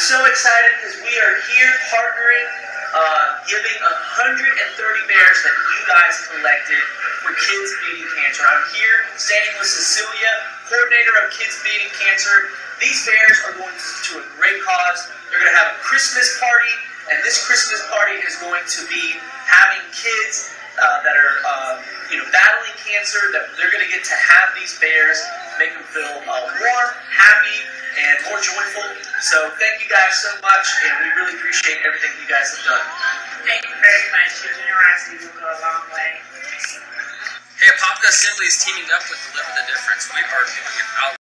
so excited because we are here partnering, giving 130 bears that you guys collected for Kids Beating Cancer. I'm here standing with Cecilia, coordinator of Kids Beating Cancer. These bears are going to a great cause. They're going to have a Christmas party, and this Christmas party is going to be having kids that are battling cancer, that they're going to get to have these bears, make them feel warm, happy, and more joyful. So thank you guys so much, and we really appreciate everything you guys have done. Thank you very much. Your generosity will go a long way. Hey, Apopka Assembly is teaming up with Deliver the Difference. We are doing an